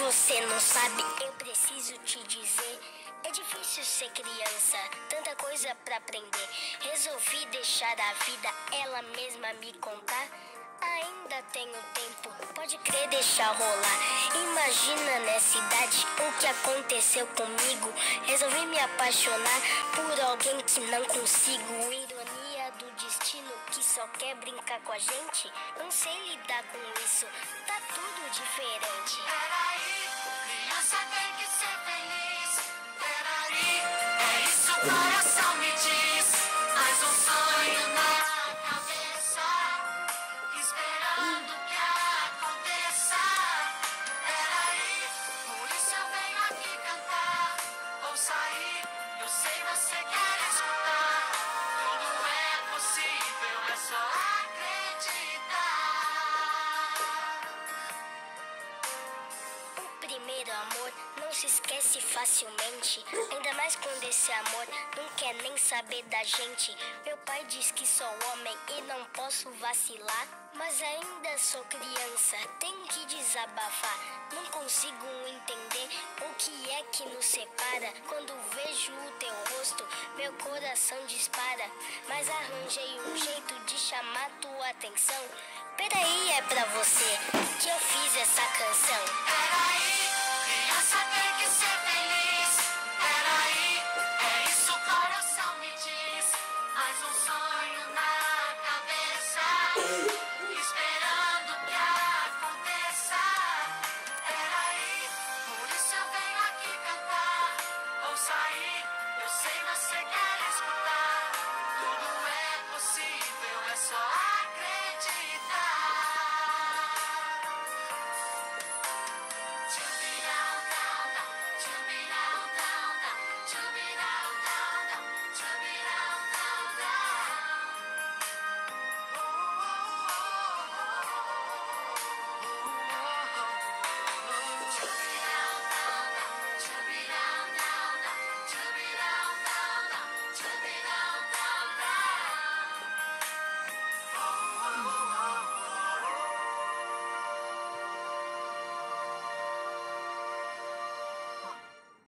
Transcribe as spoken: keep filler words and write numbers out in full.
você não sabe, eu preciso te dizer. É difícil ser criança, tanta coisa pra aprender. Resolvi deixar a vida ela mesma me contar. Ainda tenho tempo, pode crer, deixar rolar. Imagina nessa idade o que aconteceu comigo. Resolvi me apaixonar por alguém que não consigo. Ironia do destino que só quer brincar com a gente. Não sei lidar com isso, tá tudo diferente. Peraí, criança tem que ser feliz. Peraí, é isso o coração me diz. Mais um sonho na cabeça, esperando que aconteça. Peraí, por isso eu venho aqui cantar. Vou sair, eu sei você quer escutar. Tudo é possível, é só acreditar. O primeiro amor não se esquece facilmente. Ainda mais quando esse amor não quer nem saber da gente. Meu pai diz que sou homem e não posso vacilar, mas ainda sou criança, tenho que desabafar. Não consigo entender o que é que nos separa. Quando vejo o teu rosto, meu coração dispara. Mas arranjei um jeito de chamar tua atenção. Peraí, é pra você